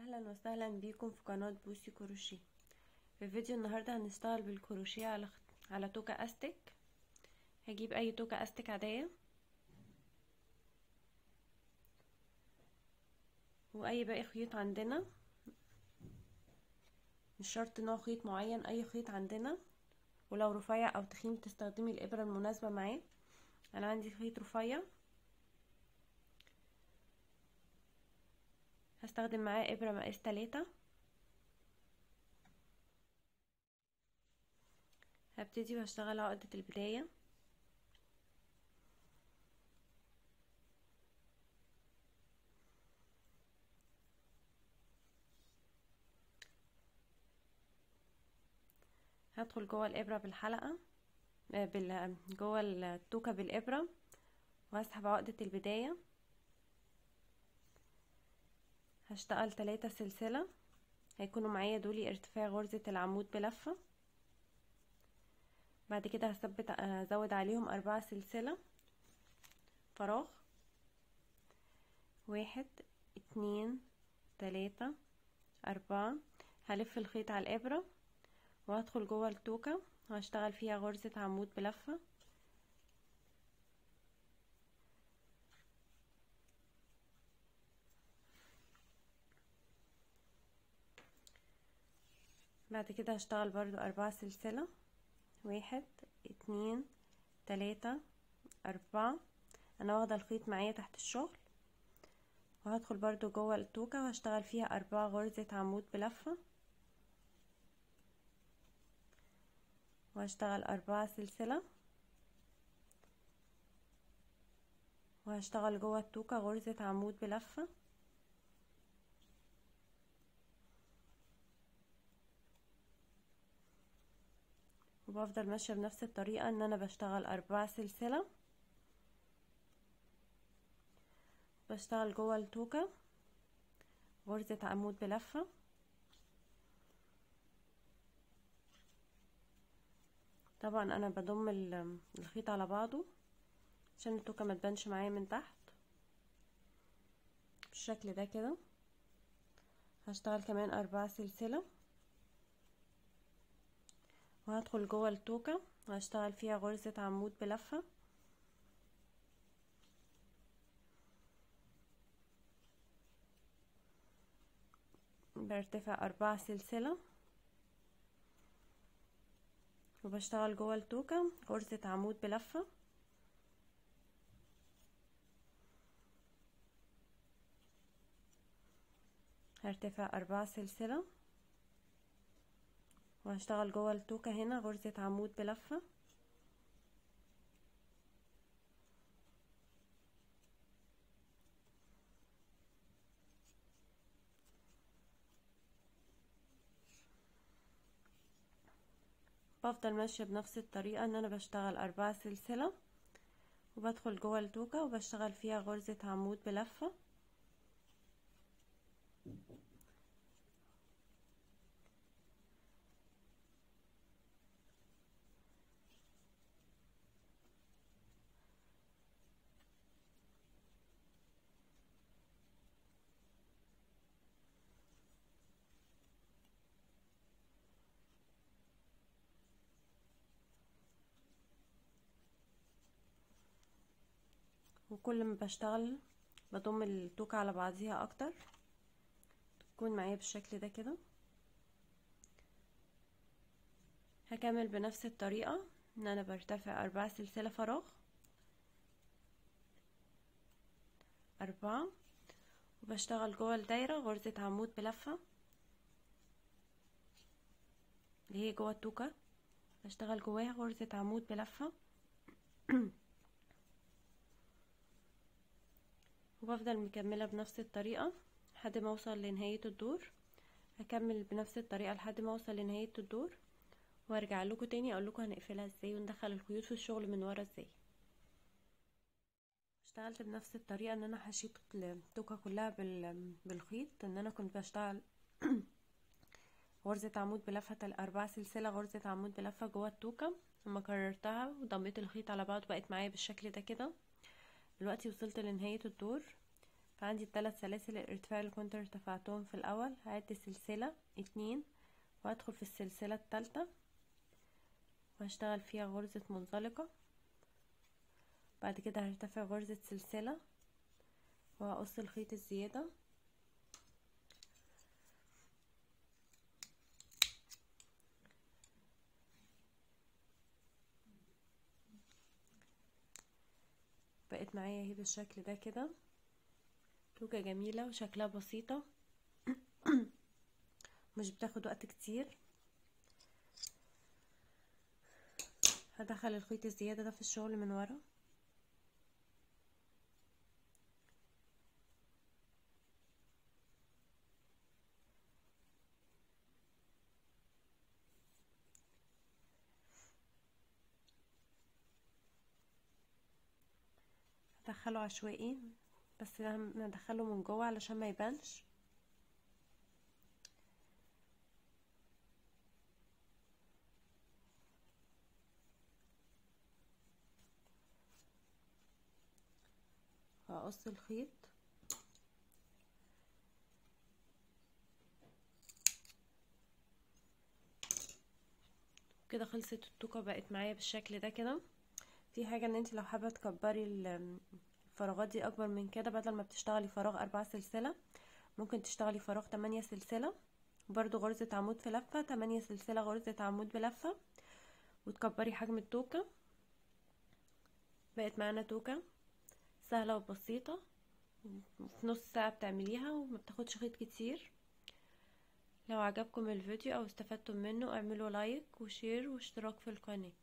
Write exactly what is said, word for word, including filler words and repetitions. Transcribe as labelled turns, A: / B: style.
A: اهلا وسهلا بيكم في قناة بوسي كروشيه. في فيديو النهاردة هنشتغل بالكروشيه على خط... على توكة استك. هجيب اي توكة استك عادية واي باقي خيوط عندنا، مش شرط نوع خيط معين، اي خيط عندنا، ولو رفيع او تخين تستخدمي الابرة المناسبة معاه. انا عندي خيط رفيع، هستخدم معاه ابرة مقاس تلاتة. هبتدي وهشتغل عقدة البداية. هدخل جوه الابرة بالحلقة بال... جوه التوكة بالابرة وهسحب عقدة البداية. هشتغل تلاتة سلسلة، هيكونوا معايا دولي ارتفاع غرزة العمود بلفة. بعد كده هثبت ازود عليهم أربعة سلسلة فراغ، واحد اتنين تلاتة أربعة. هلف الخيط على الإبرة وهدخل جوه التوكة وهشتغل فيها غرزة عمود بلفة. بعد كده هشتغل برضو أربعة سلسلة، واحد اتنين تلاتة أربعة. أنا واخدة الخيط معايا تحت الشغل، وهدخل برضو جوه التوكة وهشتغل فيها أربعة غرزة عمود بلفة، وهشتغل أربعة سلسلة، وهشتغل جوه التوكة غرزة عمود بلفة. وبفضل ماشية بنفس الطريقة ان انا بشتغل أربعة سلسلة، بشتغل جوه التوكة غرزة عمود بلفة. طبعا انا بضم الخيط على بعضه عشان التوكة ما تبانش معايا من تحت بالشكل ده كده. هشتغل كمان أربعة سلسلة وهدخل جوه التوكة وهشتغل فيها غرزة عمود بلفة. برتفع أربعة سلسلة وبشتغل جوه التوكة غرزة عمود بلفة. هرتفع أربعة سلسلة وهشتغل جوه التوكة هنا غرزة عمود بلفة. بفضل ماشية بنفس الطريقة ان انا بشتغل أربعة سلسلة وبدخل جوه التوكة وبشتغل فيها غرزة عمود بلفة. وكل ما بشتغل بضم التوكة على بعضيها اكتر، تكون معايا بالشكل ده كده. هكمل بنفس الطريقة ان انا برتفع أربعة سلسلة فراغ، أربعة، وبشتغل جوه الدايرة غرزة عمود بلفة اللي هي جوه التوكة، بشتغل جواها غرزة عمود بلفة. وبفضل مكملة بنفس الطريقة لحد ما اوصل لنهاية الدور. هكمل بنفس الطريقة لحد ما اوصل لنهاية الدور وارجع لكم تاني اقول لكم هنقفلها ازاي وندخل الخيوط في الشغل من ورا ازاي. اشتغلت بنفس الطريقة ان انا حشيت التوكة كلها بالخيط، ان انا كنت بشتغل غرزة عمود بلفة الأربع سلسلة غرزة عمود بلفة جوه التوكة. لما كررتها وضميت الخيط على بعض بقت معايا بالشكل ده كده. دلوقتي وصلت لنهاية الدور، فعندي الثلاث سلاسل الارتفاع اللي كنت ارتفعتهم في الاول، هعد سلسلة اتنين وهدخل في السلسلة الثالثة وهشتغل فيها غرزة منزلقة. بعد كده هرتفع غرزة سلسلة وهقص الخيط الزيادة، بقت معايا اهي بالشكل ده كده، توكة جميلة وشكلها بسيطة مش بتاخد وقت كتير. هدخل الخيط الزيادة ده في الشغل من ورا، هدخله عشوائي بس ندخله من جوه علشان ما يبانش. هقص الخيط كده، خلصت التوكة بقت معايا بالشكل ده كده. في حاجة ان انت لو حابة تكبري الفراغات دي اكبر من كده، بدل ما بتشتغلي فراغ اربع سلسلة ممكن تشتغلي فراغ تمانية سلسلة، برضو غرزة عمود في لفة، تمانية سلسلة غرزة عمود بلفة، وتكبري حجم التوكة. بقت معانا توكة سهلة وبسيطة، في نص ساعة بتعمليها وما بتاخدش خيط كتير. لو عجبكم الفيديو او استفدتم منه اعملوا لايك وشير واشتراك في القناة.